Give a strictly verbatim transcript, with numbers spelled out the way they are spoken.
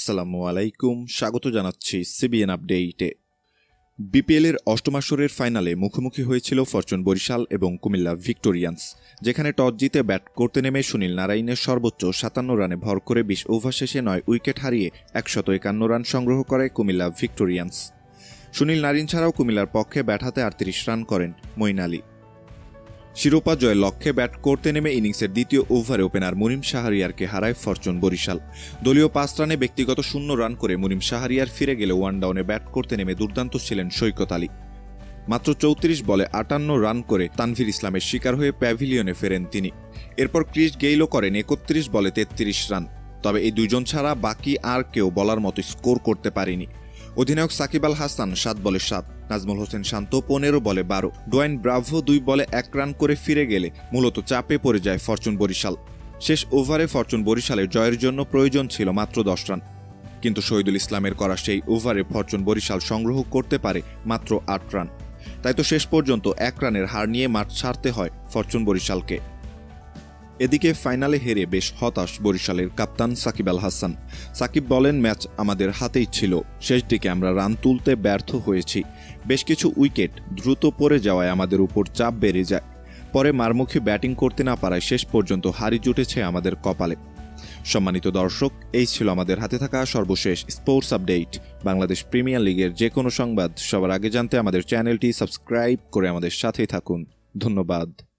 আসসালামু আলাইকুম, স্বাগত জানাচ্ছি সিবিএন আপডেটে। বিপিএল এর অষ্টম আসরের ফাইনালে মুখোমুখি হয়েছিল ফরচুন বরিশাল এবং কুমিল্লা ভিক্টোরিয়ান্স, যেখানে টস জিতে ব্যাট করতে নেমে সুনীল নারাইনের সর্বোচ্চ সাতান্ন রানে ভর করে বিশ ওভার শেষে নয় উইকেট হারিয়ে একশত একান্ন রান সংগ্রহ করে কুমিল্লা ভিক্টোরিয়ান্স। সুনীল নারিন ছাড়াও কুমিল্লার পক্ষে ব্যাট হাতে আটত্রিশ রান করেন মঈন আলী। শিরোপা জয়ের লক্ষ্যে ব্যাট করতে নেমে ইনিংসের দ্বিতীয় ওভারে ওপেনার মুনিম শাহরিয়ারকে হারায় ফরচুন বরিশাল। দলীয় পাঁচ রানে ব্যক্তিগত শূন্য রান করে মুনিম শাহরিয়ার ফিরে গেলে ওয়ান ডাউনে ব্যাট করতে নেমে দুর্দান্ত ছিলেন সৈকত আলী। মাত্র চৌত্রিশ বলে আটান্ন রান করে তানভীর ইসলামের শিকার হয়ে প্যাভিলিয়নে ফেরেন তিনি। এরপর ক্রিস গেইলও করেন একত্রিশ বলে তেত্রিশ রান। তবে এই দুইজন ছাড়া বাকি আর কেউ বলার মতো স্কোর করতে পারেনি। অধিনায়ক সাকিব আল হাসান সাত বলে সাত, নাজমুল হোসেন শান্ত পনেরো বলে বারো, ডোয়াইন ব্রাভো দুই বলে এক রান করে ফিরে গেলে মূলত চাপে পড়ে যায় ফরচুন বরিশাল। শেষ ওভারে ফরচুন বরিশালের জয়ের জন্য প্রয়োজন ছিল মাত্র দশ রান, কিন্তু শহীদুল ইসলামের করা সেই ওভারে ফরচুন বরিশাল সংগ্রহ করতে পারে মাত্র আট রান। তাই তো শেষ পর্যন্ত এক রানের হার নিয়ে মাঠ ছাড়তে হয় ফরচুন বরিশালকে। এদিকে ফাইনালে হেরে বেশ হতাশ বরিশালের কাপ্তান সাকিব আল হাসান। সাকিব বলেন, ম্যাচ আমাদের হাতেই ছিল, শেষ দিকে আমরা রান তুলতে ব্যর্থ হয়েছি। বেশ কিছু উইকেট দ্রুত পড়ে যাওয়ায় আমাদের উপর চাপ বেড়ে যায়। পরে মারমুখী ব্যাটিং করতে না পারায় শেষ পর্যন্ত হারি জুটেছে আমাদের কপালে। সম্মানিত দর্শক, এই ছিল আমাদের হাতে থাকা সর্বশেষ স্পোর্টস আপডেট। বাংলাদেশ প্রিমিয়ার লিগের যে কোনো সংবাদ সবার আগে জানতে আমাদের চ্যানেলটি সাবস্ক্রাইব করে আমাদের সাথেই থাকুন। ধন্যবাদ।